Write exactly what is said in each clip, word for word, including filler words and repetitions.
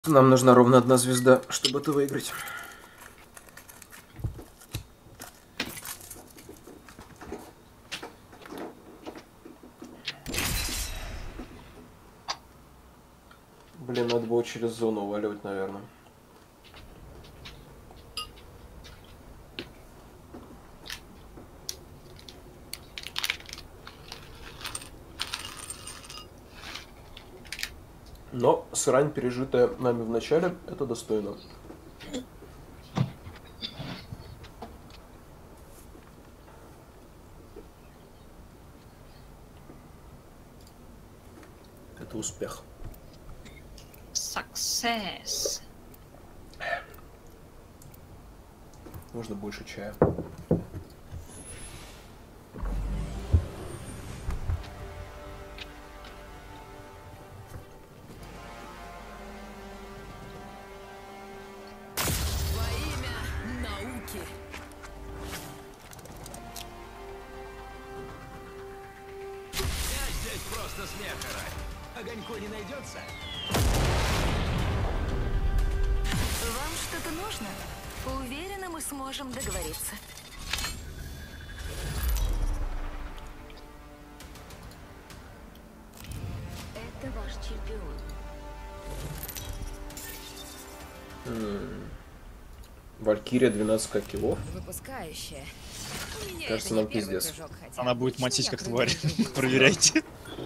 Нам нужна ровно одна звезда, чтобы это выиграть. Блин, надо было через зону уваливать, наверное. Но срань, пережитая нами в начале, это достойно. Это успех. Success. Нужно больше чая. Огоньку не найдется? Вам что-то нужно? Уверена, мы сможем договориться. Это ваш чемпион. М-м. Валькирия двенадцать килов. Выпускающая. Кажется, нам пиздец. Она будет мочить как тварь. Проверяйте.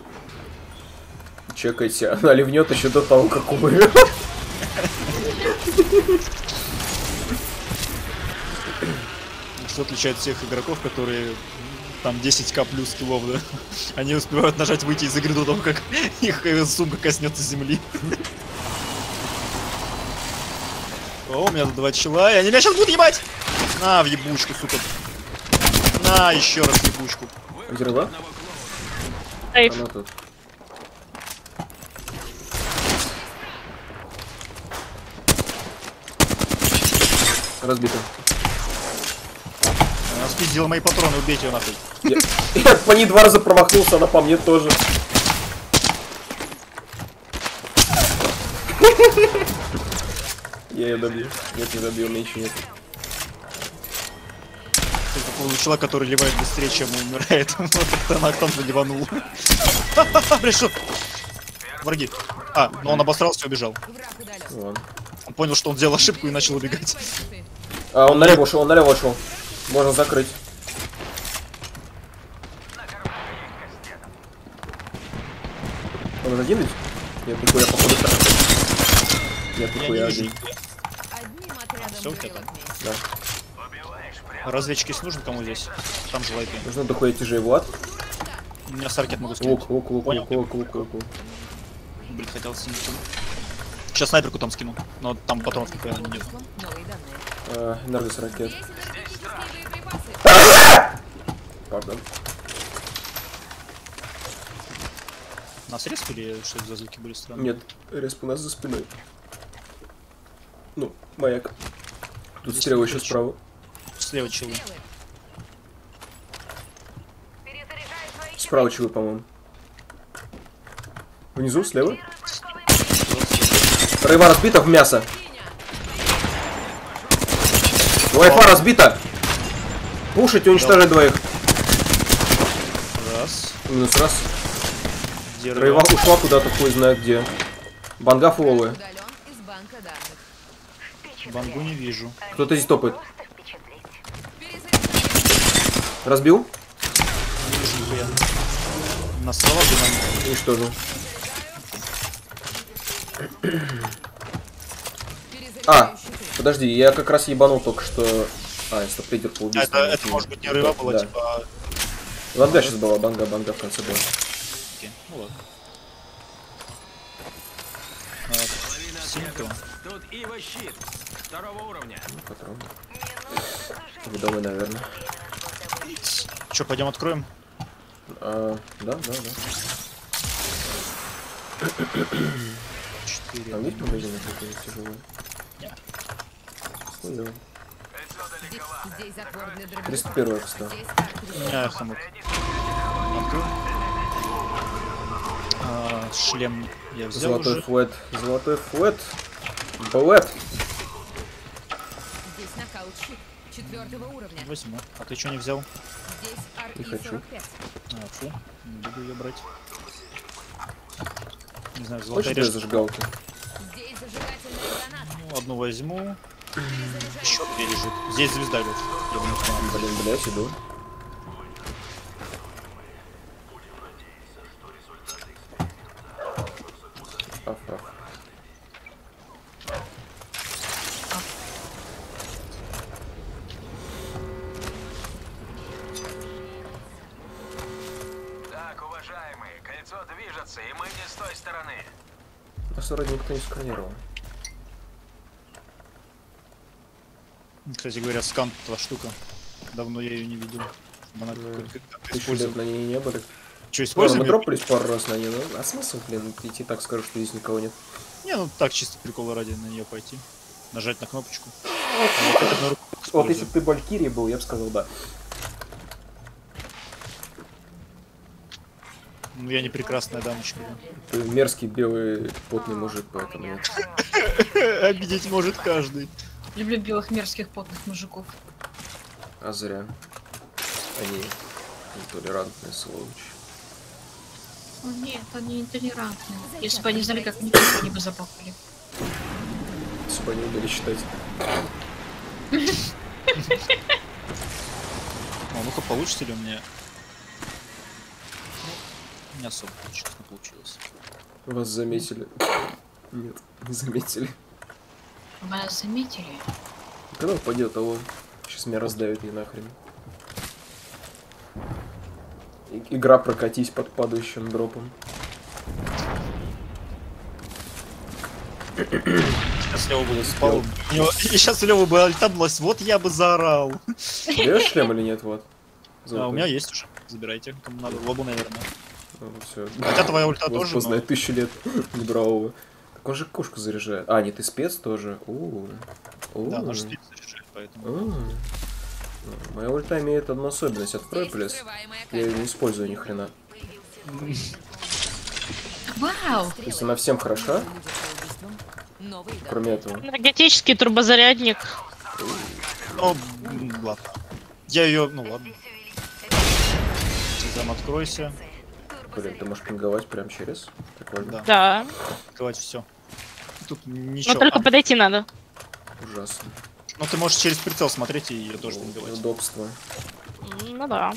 Чекайте, она ливнет еще до того, как умрет. Что отличает всех игроков, которые там десять ка плюс килов, да? Они успевают нажать выйти из игры до того, как их сумка коснется земли. О, у меня тут два чела, и они меня сейчас будут ебать! На, в ебучку, сука. На, еще раз в ебучку. Взрыва? Она тут. Разбито. Она спиздила мои патроны, убейте ее нахуй. Я, я по ней два раза промахнулся, она по мне тоже. Я ее добью. Нет, не добью, меня еще нет. Это был человек, который ливает быстрее, чем умирает. Вот это она там заливанул. Пришел. Враги. А, но он обосрался и убежал. Ладно. Он понял, что он сделал ошибку и начал убегать. А, он налево ушел, он налево ушел. Можно закрыть. Он один ведь? Нет, нихуя, походу так. Нет, Я нихуя не вижу. один. Все у тебя там? Да. Разведчики нужен кому здесь? Там же лайки. Нужно дохуя тяжей, Влад. У меня саркет могу скинуть. Лук, лук, лук, Понял. лук, лук, лук, лук, лук. Блин, хотел скинуть. Сейчас снайперку там скину. Но там патронов нихуя нет. А, энергос ракет. Пардон. Нас резко или что это за звуки были странные? Нет, респ у нас за спиной. Ну, маяк. Тут Здесь стрелы не еще ключ. справа. Слева челы. Справа чего, по-моему. Внизу, слева. Рыба разбита в мясо. Лайфа разбита. Пушить и уничтожать двоих. Раз. Минус раз. Где Рыба ушла куда-то, хуй знает где. Банга фуловая. Бангу не вижу. Кто-то здесь топает. Разбил? Не вижу нихуя. Насрала бы нам. Уничтожил. А, подожди, я как раз ебанул только что... А, стоп-лидер по убийству. Это, это может быть не рыба была, да. типа... Банга сейчас была, банга, банга в конце была. Окей, ну ладно. А, синька. Тут Ива щит второго уровня. Патрон. Ведомый, наверное. Че, пойдем откроем? А, да, да, да. Четыре. Там есть магазин какой-то тяжелый? Нет. Ну, тридцать первая, кстати. А, хомут. Открыл. А, шлем я взял Золотой уже. флэт. Золотой флэт. Балет. Здесь нокаут-щит четвертого уровня. Возьму. А ты что не взял? Здесь ар Не и хочу. сорок пять. А, фу. Не буду ее брать. Не знаю, Хочешь золотая две решка. зажигалки? Здесь зажигательная граната. Ну, одну возьму. Перезаряжаю. Еще две лежит. Здесь звезда лежит. Я бы не знал. Блин, блядь, иду. Аф, аф. Так, уважаемые, кольцо движется, и мы не с той стороны. Нас вроде никто не сканировал. Кстати говоря, скан та штука. Давно я ее не видел. Она Да. какой-то как-то Тысячу использует. лет на ней не были. Что, Ладно, используем? мы её? дропались пару раз на ней, ну, а смысл, блин, идти так скажу, что здесь никого нет. Не, ну так чисто прикола ради на нее пойти. Нажать на кнопочку. Вот, так на руку Вот используем. если бы ты Валькирия был, я бы сказал да. Ну я не прекрасная дамочка. Ты мерзкий белый потный мужик, поэтому нет. Обидеть может каждый. Люблю белых мерзких потных мужиков. А зря. Они нетолерантные сволочи. О, нет, они интолерантные. Если бы они знали, как мне, они бы запахали. Если бы они умели считать. О, ну-ка, получится ли у меня? Ну, не особо, честно, получилось. Вас заметили. Нет, не заметили. Вас заметили? Когда упадет, а он сейчас меня раздавит и нахрен. И- Игра прокатись под падающим дропом. Сейчас Лёва бы Успел. спал. У него- И сейчас Лёва бы альтанулась, вот я бы заорал. Даешь шлем или нет? Вот. А, у меня есть уже. Забирайте, кому надо. Лобу, наверное. Все. Хотя твоя ульта тоже, но... знает тысячу лет не бравого. Так он же кошку заряжает. А, нет, ты спец тоже. У-у-у. Да, У-у-у. наш спид заряжает, поэтому... А. Моя ульта имеет одну особенность. Открой плюс. Я ее не использую ни хрена. Вау! То есть она всем хороша, кроме этого. Энергетический турбозарядник. Ну, м, ладно. Я ее... Ну ладно. Там откройся. Блин, ты можешь пинговать прям через. Прикольно. Да. Да. Открывать все. Тут Но ничего. только А, подойти надо. Ужасно. ну ты можешь через прицел смотреть и ее тоже пинговать. Удобство. Ну да.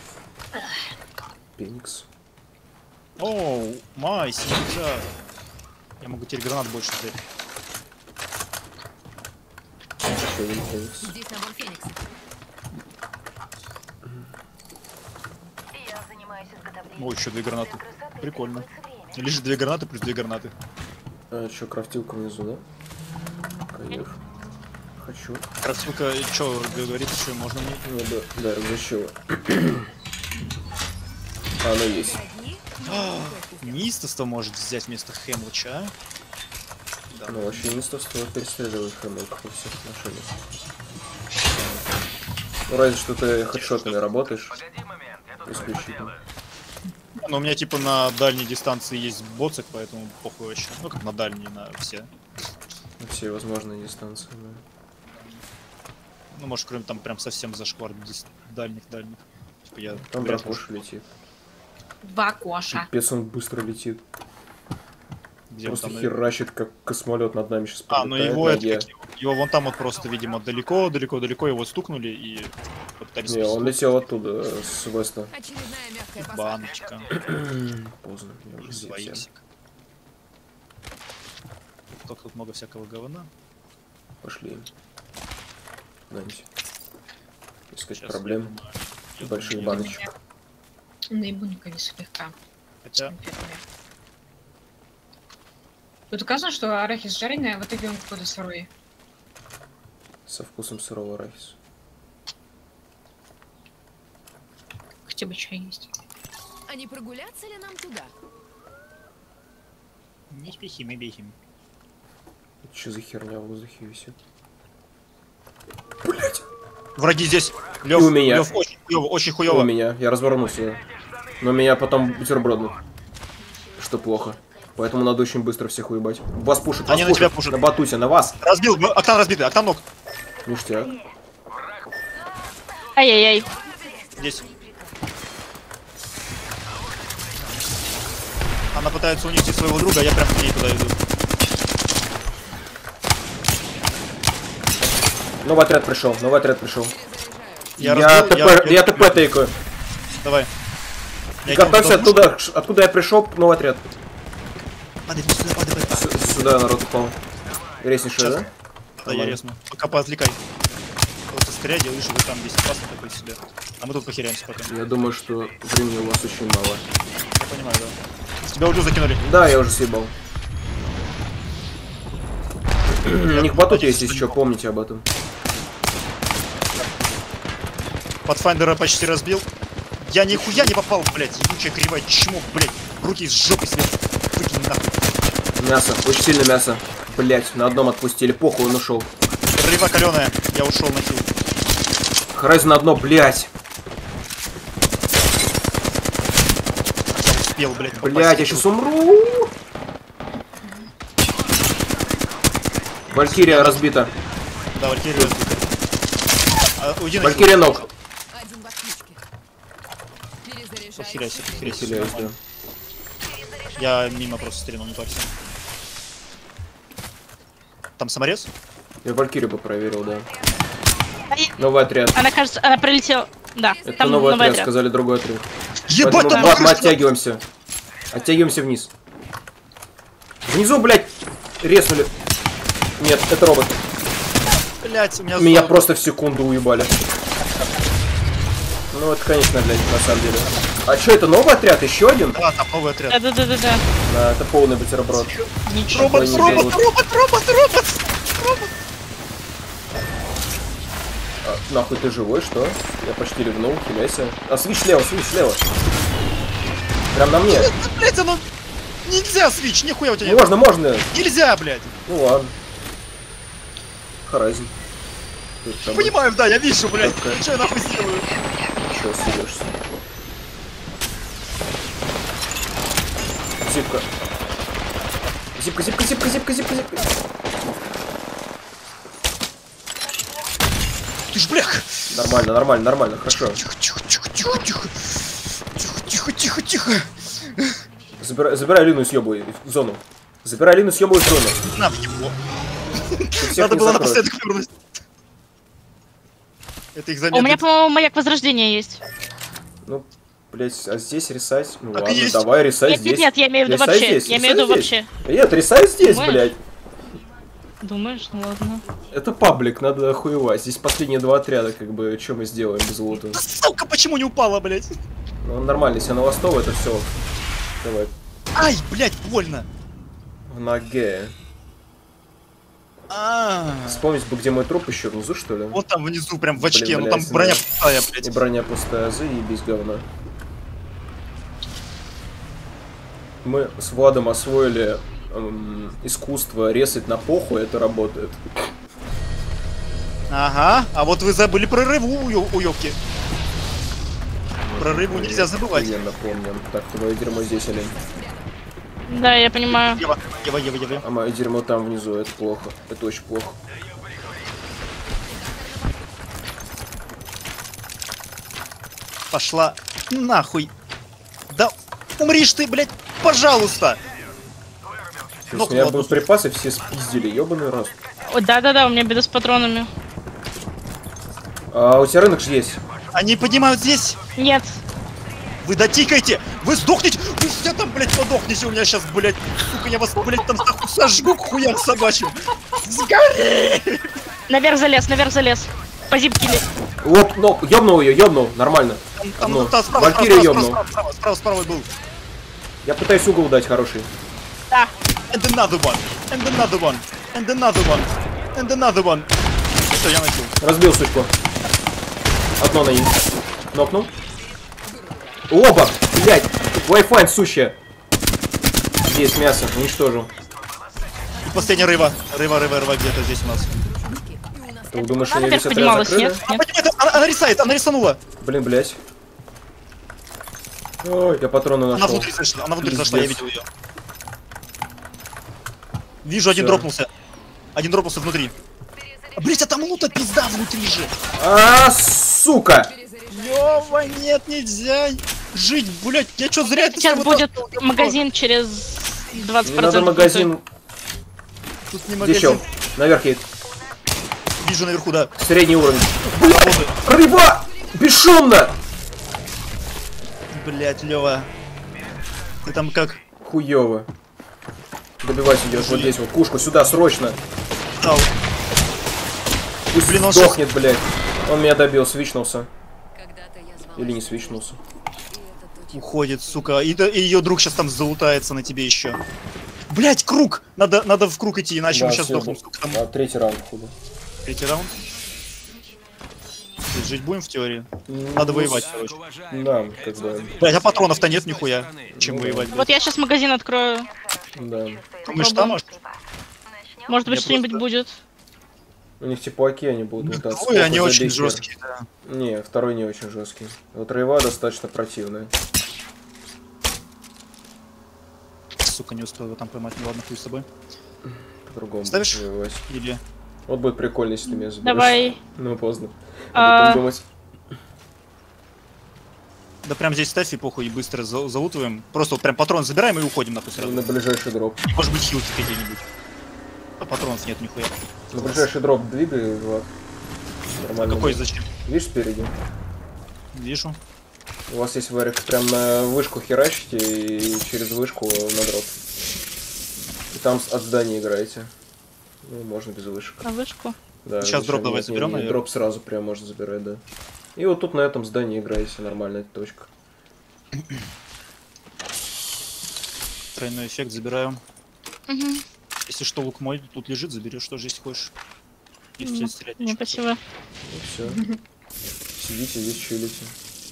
Феникс. Оу, май, нельзя. Я могу теперь гранат больше взять. Еще один Феникс. Здесь набор Феникса. О, еще две гранаты. Прикольно. Лишь две гранаты плюс две гранаты. А, что, крафтилка внизу, да? Кайф. Хочу. Крафтилка, что говорит, что можно мне? Ну да, да, разрешила. А, она есть. Неистовство может взять вместо Хэмлоча. Да. Ну, вообще не сто стоит перестреливать хэмл, как у всех отношениях. Ну, разве что ты хедшотами работаешь. Погоди момент, я тут Исключительно. делаю. Но у меня типа на дальней дистанции есть боцик, поэтому похуй вообще. Ну как на дальней, на все. На все возможные дистанции, да. Ну может кроме там прям совсем зашквар дис- дальних-дальних. Типа я... Там вряд ли дракоша летит. Два коша. Пипец, он быстро летит. где он Просто там, херачит, как космолет над нами сейчас А, ну его, это, как его, его вон там вот просто, видимо, далеко, далеко, далеко его стукнули и попытались... Не, он спустить. летел оттуда, с веста. Очередная мягкая посадка. Баночка. Поздно, я уже Два съел. иксик. Только тут много всякого говна. Пошли. Знаете. Искать Сейчас проблем. я думаю, я Больших думаю, я баночек. Наебунька слегка. Хотя, Тут указано, что арахис жареный, а в итоге он какой-то сырой. Со вкусом сырого арахиса. Хотя бы чай есть. А не прогуляться ли нам туда? не спехим и бехим. Это что за херня в воздухе висит? Блять! Враги здесь! Лев, у меня. Лев, очень хуёво, очень У хуёво. меня, я развернулся. Но меня потом бутерброднут. Что плохо. Поэтому надо очень быстро всех уебать. Вас пушит, вас Они на пушит. тебя пушат. На батуте, на вас. Разбил, ну, Октан разбитый, Октан ног. Ништяк. Ай-яй-яй. Здесь. Она пытается унести своего друга, а я прям к ней туда иду. Новый отряд пришел, новый отряд пришел. Я, Я, разбил, ТП, я, ТП тейкаю. Давай. Я Готовься иду, оттуда, ш- откуда я пришел, новый отряд. Падай, сюда, падай, падай. С- Сюда народ упал. Резнишь, Сейчас. да? Да, я Нормально. резну. Пока поотвлекай. Просто скорее делаешь, вы там десять пасов такой себе. А мы тут похеряемся пока. Я думаю, что времени у вас очень мало. Я понимаю, да. Тебя ульду закинули. Да, я уже съебал. У них батут есть, если что, помните об этом. Подфайндера почти разбил. Я нихуя не попал, блядь. Ебучая кривая чмо, блядь. Руки из жопы сверху. Выкинь нахуй. Мясо, очень сильно мясо. Блять, на одном отпустили, похуй, он ушел. Рыба каленая. Я ушел на хил. Харайз на одно, блять. Успел, блядь. Блять, я сейчас умру. Валькирия разбита. Да, Валькирия разбита. А, уйди на Валькирия хил. ног. Один в отключке. Перезаряжаю. Похеряйся, похеряйся. Теряюсь, да. нормально. Я мимо просто стрельнул, не парься. Там саморез? Я Валькирию бы проверил, да. Ай, Новый отряд. Она, кажется, она прилетела. Да, Это там новый, новый отряд, отряд. сказали другой отряд. Ебать, Поэтому, там Влад, мы нахуй что? оттягиваемся. Оттягиваемся вниз. Внизу, блядь, резнули. Нет, это робот. Блядь, у меня... Меня золото. просто в секунду уебали. Ну, это, конечно, блядь, на самом деле. А что, это новый отряд? Еще один? Да, там новый отряд. Да-да-да-да-да. Да, это полный бутерброд. Ничего. Робот, не робот, берут. робот, робот, робот! А, нахуй ты живой, что? Я почти ревнул, хиляйся. А, свич слева, свич слева. Прям на мне. Блядь, оно... Нельзя, свич, нихуя у тебя нет. Можно, можно. Нельзя, блядь. Ну ладно. Харайзен. Ты там Понимаю, да, я вижу, блядь. Такая. Что я нахуй сделаю? Чё съебешься? Зипка. Зипка, зипка, зипка, зипка, зипка, зипка. Ты ж, блях. Нормально, нормально, нормально, хорошо. Тихо, тихо, тихо, тихо, тихо. Тихо, тихо, тихо, тихо. Забирай, забирай Алину и съебывай в зону. Забирай Алину, съебывай в зону. На, в его. Ты всех Надо не было закроешь. напоследок вернуть. Это их А у меня, замедлит. по-моему, маяк возрождения есть. Ну, блять, а здесь ресайз? Ну Так и ладно, есть. давай ресайз Нет, здесь. нет, нет, я имею в виду Ресайз вообще. здесь, Я имею в виду ресайз вообще. здесь. Нет, ресайз здесь, Думаешь? блядь. Думаешь? Ну ладно. Это паблик, надо охуевать. Здесь последние два отряда, как бы, что мы сделаем без лута? Да, сука, почему не упала, блядь? Ну, нормально, если она ластова, это все. Давай. Ай, блядь, больно. В ноге. А, Вспомнить бы, где мой труп еще внизу, что ли? вот там внизу, прям в Блин, очке, ну блядь, там броня да. пустая, И блядь. броня пустая, заебись, говно. Мы с Владом освоили эм, искусство резать на поху, это работает. Ага, а вот вы забыли про рыбу у, ё- у ёбки. Про рыбу нельзя забывать. Я напомню. Так, твое дерьмо здесь, олень. Да, я понимаю. Ева, Ева, Ева, Ева. А мое дерьмо там внизу, это плохо. Это очень плохо. Пошла нахуй. Да умришь ты, блядь, пожалуйста. Сейчас Ног меня в одну боеприпасы все спиздили, ебаный раз. О, да-да-да, у меня беда с патронами. А у тебя рынок же есть. Они поднимают здесь. Нет. Вы дотикайте! Вы сдохнете! Вы все там, блядь, подохнете у меня сейчас, блядь! Сука, я вас, блядь, там нахуй сожгу к хуям собачьим! Сгори! Наверх залез, наверх залез. По зипке ли. Лоп, ну, ёбнул ее, ёбнул, нормально. Там, там, Одно. ну, там справа, Валькирия справа, справа, ёбнул. справа, справа, справа, справа был. Я пытаюсь угол дать хороший. Да. And another one! And another one! And another one! And another one! Все, я начал. Разбил сучку. Одно на них. Нокнул. Оба! Блять! Wi-Fi сущая. Здесь мясо, уничтожил. И последняя рыба. Рыба, рыба, рыба где-то здесь у нас. Ты думаешь, Она они наверх весь отряд поднималась, закрыли? нет? А, Нет. понимаете, она, она рисает, она рисанула. Блин, блять. Ой, я патроны Она нашел. внутрь зашла, она внутрь зашла, я видел ее. Вижу, один Всё. дропнулся. Один дропнулся внутри. А, блять, а там лута пизда внутри же. А, сука! Лёва, нет, нельзя жить, блять, я чё зря это Сейчас всё будет вытаскивал? магазин через двадцать Не процентов. надо магазин. Тут не Где магазин. чел? Наверх едет. Вижу наверху, да. Средний уровень. Работает. Рыба! Бесшумно! Блять, Лёва. Ты там как? Хуёво. Добивать идет вот здесь вот. Кушку сюда, срочно. Дал. Пусть Блин, он сдохнет, блядь. Он меня добил, свичнулся. Когда-то я звала Или не себя свичнулся. Женей, и это точно Уходит, сука. И, и ее друг сейчас там залутается на тебе еще. Блять, круг! Надо, надо в круг идти, иначе мы сейчас всё, сдохнем. да. Сколько там? А, третий раунд, хули. Третий раунд. То есть жить будем в теории? Надо воевать, Так, короче. уважаемые, Да, как кольцо бы. движется Блять, а и патронов-то мы нет с нихуя. стороны. Чем Ну, воевать, Вот блядь. я сейчас магазин открою. Да. Думаешь, там, может? Может быть, Я что-нибудь просто- будет. У них типаки, они будут лутаться. Ой, они Похуй, очень забей хер. жесткие, да. Не, второй не очень жесткий. Вот рейва достаточно противная. Сука, не успел его там поймать. Ну ладно, хуй с тобой. По-другому Ставишь? будет воевать. Или... Вот будет прикольно, если ты меня заберешь. Давай. Ну, поздно. А. Об этом думать. Да прям здесь ставь и похуй, и быстро за- залутываем. Просто вот прям патрон забираем и уходим нахуй И сразу. на ближайший дроп. Может быть хилки где-нибудь. А патронов нет нихуя. На ближайший дроп двигай, Влад. Нормально. Какой будет. зачем? Видишь спереди? Вижу. У вас есть варик, прям на вышку херачите и через вышку на дроп. И там с- от здания играете. Ну, можно без вышек. На вышку. Да, Сейчас зачем? дроп давай Нет, не- заберем, не, наверное. Дроп сразу прям можно забирать, да. И вот тут на этом здании играете, нормальная точка. Тройной эффект забираю. Угу. Если что, лук мой тут лежит, заберешь тоже, если хочешь. Если тебе стрелять Не, нечего. спасибо. Ну все. Сидите здесь, чилите.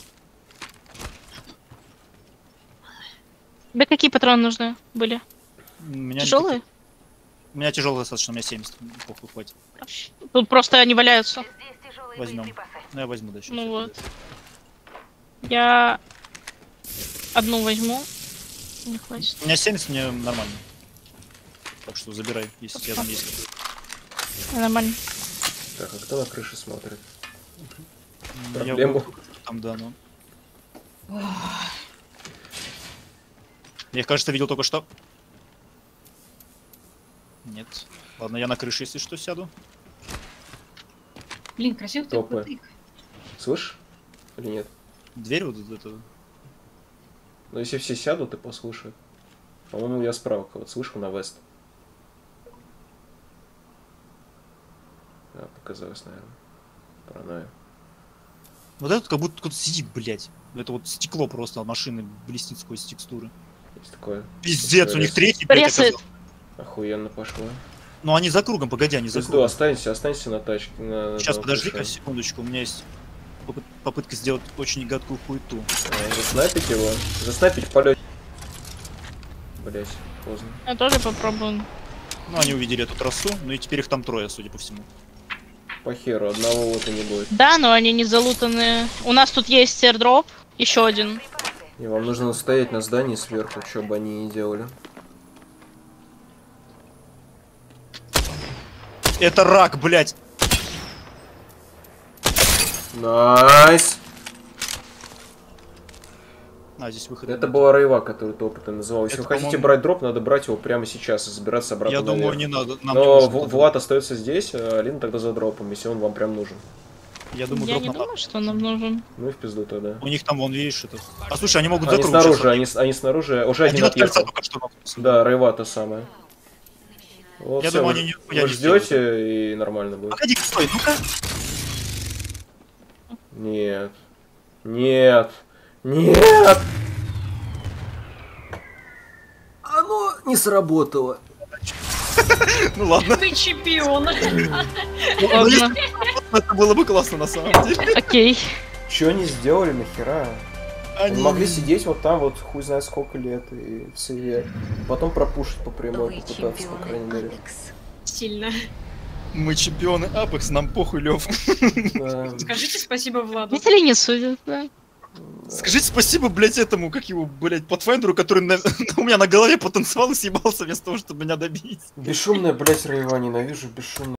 Тебе какие патроны нужны были? У меня Тяжелые? никаких- У меня тяжелый достаточно, у меня семьдесят. Похуй, хватит. Тут просто они валяются. Возьмем. Ну я возьму, да, сейчас. Ну вот. Я одну возьму. Не хватит. У меня семьдесят, мне нормально. Так что забирай, если рядом есть. Нормально. Так, а кто на крыше смотрит? Я Проблему. был там, да, ну. Я их, кажется, видел только что. Нет. Ладно, я на крыше, если что, сяду. Блин, красиво ты Топы. крутых. Слышишь? Или нет? Дверь вот эта. Ну если все сядут и послушают. По-моему, я справа кого-то слышал на вест. Да, показалось, наверное. Паранойя. Вот этот как будто кто-то сидит, блядь. Это вот стекло просто от машины блестит сквозь текстуры. Есть такое. Пиздец, у них Рез- третий, блядь, Ресает. оказался. Охуенно пошло. Ну они за кругом, погоди, они за Пизду, кругом. останься, останься на тачке. На, Сейчас, на подожди-ка, крыше. секундочку, у меня есть попыт- попытка сделать очень гадкую хуету. А, заснайпить его. Заснайпить в полете. Блять, поздно. Я тоже попробую. Ну, они увидели эту трассу, ну и теперь их там трое, судя по всему. По херу, одного вот и не будет. Да, но они не залутаны. У нас тут есть airdrop. Еще один. И вам нужно стоять на здании сверху, что бы они ни делали. Это рак, блядь! Найс! А, здесь выход. Это была рейва, которую ты опытно называл. Если Это, вы хотите по-моему- брать дроп, надо брать его прямо сейчас и забираться обратно Я думаю, наверх. не надо. Нам не Но нужен В- этот Влад остается здесь, а Алина тогда за дропом, если он вам прям нужен. дроп. Я думаю, Я дроп не нам думаю, что нам нужен. Ну и в пизду тогда. У них там, вон, видишь, это... А слушай, они могут за Они круг снаружи, сейчас- они, они снаружи, уже один, Один от кольца отъехал. только что находится. Да, рейва та самая. Вот Я всё, думаю, вы, они вы нихуя не ждете и нормально будет. Погоди, стой, ну-ка. Нет. Нет. Нет. Оно не сработало. Ну ладно. Ты чемпион. Ладно. Это было бы классно на самом деле. Окей. Че они сделали, нахера? Они Они могли сидеть вот там вот хуй знает сколько лет и в сейве. Потом пропушить по прямой, Вы попытаться, по крайней мере. Алекс. Сильно. Мы чемпионы Апекс, нам похуй, Лев. Да. Скажите спасибо Владу. Зрители не судят, да. Скажите спасибо, блядь, этому, как его, блядь, Pathfinder'у, который на- у меня на голове потанцевал и съебался вместо того, чтобы меня добить. Бесшумное, блядь, роева, ненавижу бесшумное.